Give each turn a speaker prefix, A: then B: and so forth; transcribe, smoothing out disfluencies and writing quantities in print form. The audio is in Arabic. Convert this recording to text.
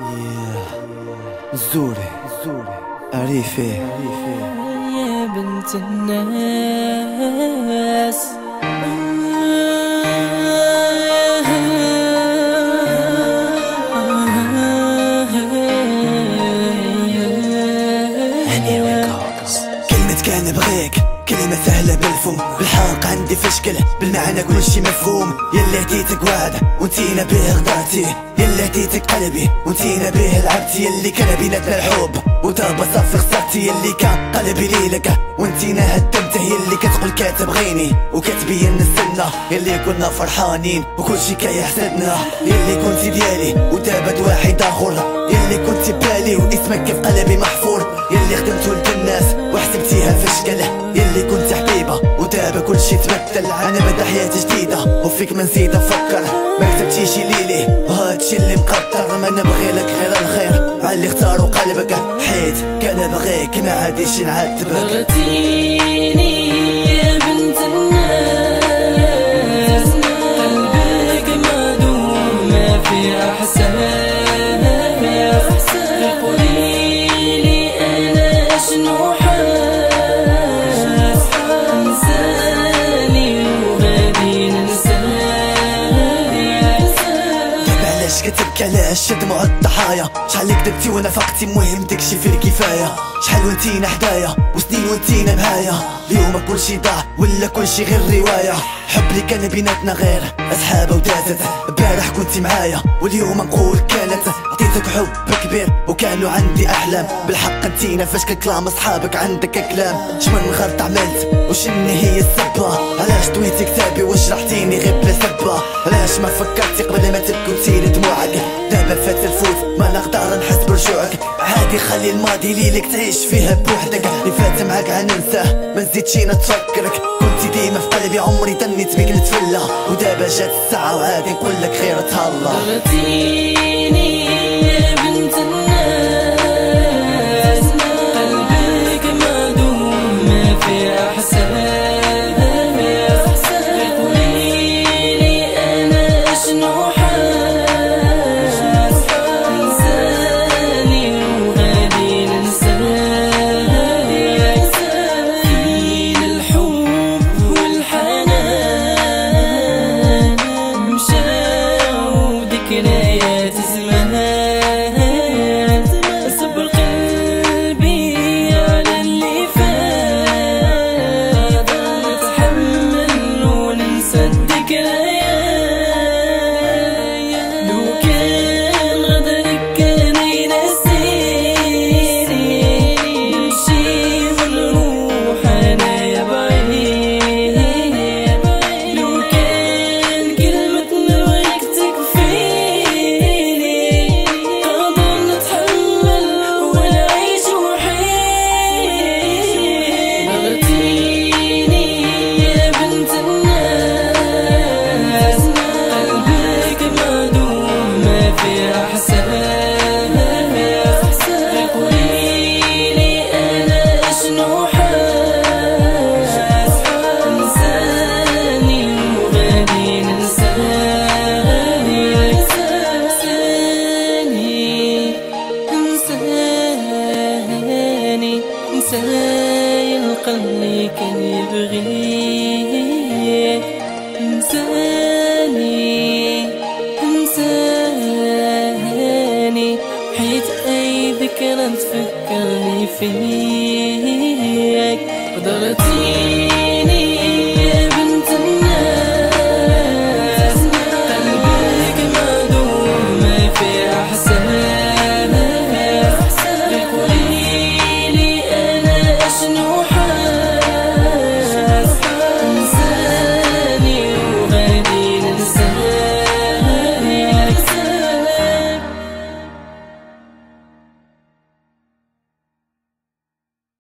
A: زوري عريفي
B: يا بنت الناس
A: كلمة كان بغيك كلمة سهلة بالفم، بالحق عندي فشكل بالمعنى كل شي مفهوم. يلي هديتك وعد وانتينا به غدرتي، يلي هديتك قلبي وانتينا به لعبتي، يلي كان بيناتنا الحب ودابا صافي خسرتي، يلي كان قلبي ليلك وانتينا هدمته، يلي كتقول كتبغيني وكتبين السنة، يلي كنا فرحانين وكل شي كيحسدنا، يلي كنتي ديالي ودابا واحد اخر، يلي كنتي بالي واسمك في قلبي محفور، يلي خدمتو للناس وحسبتيها فشكله، يلي كنت حبيبة ودابا كل شي تبدل. انا بدا حياتي جديدة وفيك ما نزيد افكر، ما كتبتيش ليلي وهادشي اللي مقدر، ما نبغي لك غير الخير عاللي اختارو قلبك، حيت كان بغيك ما عاديش نعاتبك.
B: بغيتيني يا بنت الناس، قلبك معدوم ما في احساس، قوليلي انا شنو
A: كتبكي علاش دموع الضحايا، شحال كدبتي ونفقتي مهم تكشفي الكفاية، شحال وانتينا حدايا وسنين وانتينا معايا، اليوم كلشي ضاع ولا كلشي غير رواية، حب اللي كان بيناتنا غير أصحابة ودازت، البارح كنتي معايا واليوم نقول كانت، عطيتك حب كبير وكانوا عندي أحلام، بالحق انتينا فاش كلام أصحابك عندك كلام، شمن غلط عملت وشني هي السبة، علاش دويتي كتابي وجرحتيني غير بلا سبة، علاش ما فكرتي قبل ما تبكي وتسيلي دموعك، دابا فات الفوت ما نقدر نحس برجوعك، عادي خلي الماضي ليلك تعيش فيها بوحدك، اللي فات معاك غننساه ما نزيدش نتفكرك، كنتي ديما في قلبي عمري تنيت بيك نتفلى، ودابا جات الساعة وعادي نقولك خير تهلا.
B: بغيتيني يا بنت الناس، قلبك معدوم ما في احساس، قوليلي انا شنو حاس، انساني وغادي ننساك، فين الحب والحنان مشاو ذكريات زمان، صبر قلبي على اللي فات، نتحمل وننسى الذكريات، لو كان غدرك كان ينسيني، نمشي ونروح انايا بعيد، لو كان كلمتنا بغيك تكفيني، قادر نتحمل ونعيش وحيد. بغيتيني يا بنت الناس، قلبك معدوم ما في احساس، قوليلي انا شنو حاس، انساني وغادي ننساك، انساني القلب اللي كان يبغيك، انساني حيت اي ذكرى تفكرني فيك، قدرتي